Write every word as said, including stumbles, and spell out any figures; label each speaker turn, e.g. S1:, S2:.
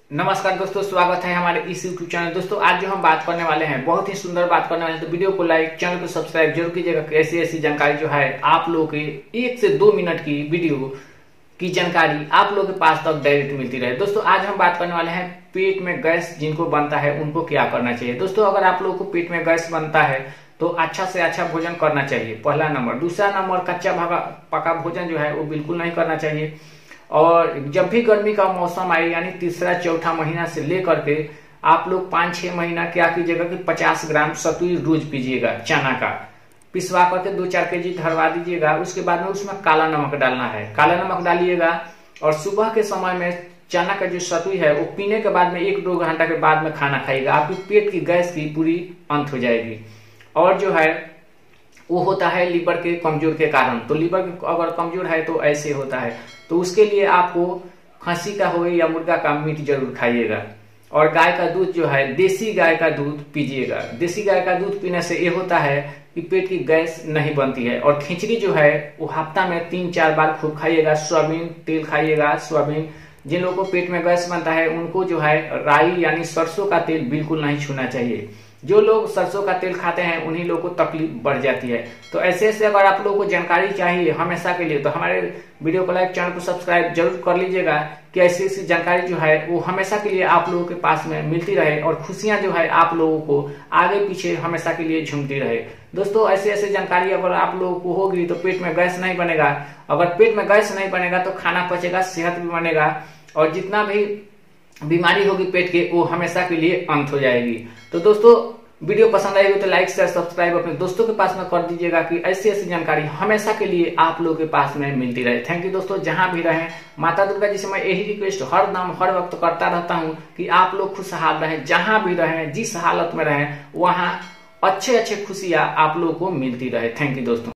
S1: नमस्कार दोस्तों, स्वागत है हमारे इस यूट्यूब चैनल। दोस्तों आज जो हम बात करने वाले हैं बहुत ही सुंदर बात करने वाले हैं, तो वीडियो को लाइक, चैनल को सब्सक्राइब जरूर कीजिएगा। ऐसी ऐसी जानकारी जो है आप लोगों के एक से दो मिनट की वीडियो की जानकारी आप लोगों के पास तक डायरेक्ट मिलती रहे। दोस्तों आज हम बात करने वाले हैं पेट में गैस जिनको बनता है उनको क्या करना चाहिए। दोस्तों अगर आप लोगों को पेट में गैस बनता है तो अच्छा से अच्छा भोजन करना चाहिए, पहला नंबर। दूसरा नंबर, कच्चा भागा पका भोजन जो है वो बिल्कुल नहीं करना चाहिए। और जब भी गर्मी का मौसम आए यानी तीसरा चौथा महीना से लेकर के आप लोग पाँच छह महीना क्या कीजिएगा कि पचास ग्राम सतुई रोज पीजिएगा। चना का पिसवा करके दो चार के जी धरवा दीजिएगा। उसके बाद में उसमें काला नमक डालना है, काला नमक डालिएगा। और सुबह के समय में चना का जो सतुई है वो पीने के बाद में एक दो घंटा के बाद में खाना खाइएगा। आपकी पेट की गैस की पूरी अंत हो जाएगी। और जो है वो होता है लीवर के कमजोर के कारण। तो लीवर अगर कमजोर है तो ऐसे होता है, तो उसके लिए आपको खसी का हो या मुर्गा का मीट जरूर खाइएगा। और गाय का दूध जो है, देसी गाय का दूध पीजिएगा। देसी गाय का दूध पीने से ये होता है कि पेट की गैस नहीं बनती है। और खिचड़ी जो है वो हफ्ता में तीन चार बार खूब खाइएगा। सोयाबीन तेल खाइएगा। सोयाबीन जिन लोगों को पेट में गैस बनता है उनको जो है राई यानी सरसों का तेल बिल्कुल नहीं छूना चाहिए। जो लोग सरसों का तेल खाते हैं उन्हीं लोगों को तकलीफ बढ़ जाती है। तो ऐसे ऐसे अगर आप लोगों को जानकारी चाहिए हमेशा के लिए तो हमारे वीडियो को लाइक, चैनल को सब्सक्राइब जरूर कर लीजिएगा कि ऐसी ऐसी जानकारी जो है वो हमेशा के लिए आप लोगों के पास में मिलती रहे और खुशियां जो है आप लोगों को आगे पीछे हमेशा के लिए झूमती रहे। दोस्तों ऐसी ऐसी जानकारी अगर आप लोगों को होगी तो पेट में गैस नहीं बनेगा। अगर पेट में गैस नहीं बनेगा तो खाना पचेगा, सेहत भी बनेगा और जितना भी बीमारी होगी पेट के वो हमेशा के लिए अंत हो जाएगी। तो दोस्तों वीडियो पसंद आएगी तो लाइक शेयर सब्सक्राइब अपने दोस्तों के पास में कर दीजिएगा कि ऐसी ऐसी जानकारी हमेशा के लिए आप लोगों के पास में मिलती रहे। थैंक यू दोस्तों। जहां भी रहें माता दुर्गा जी से मैं यही रिक्वेस्ट हर दम हर वक्त करता रहता हूं कि आप लोग खुशहाल रहें। जहां भी रहें, जिस हालत में रहें, वहां अच्छे अच्छे खुशियां आप लोगों को मिलती रहे। थैंक यू दोस्तों।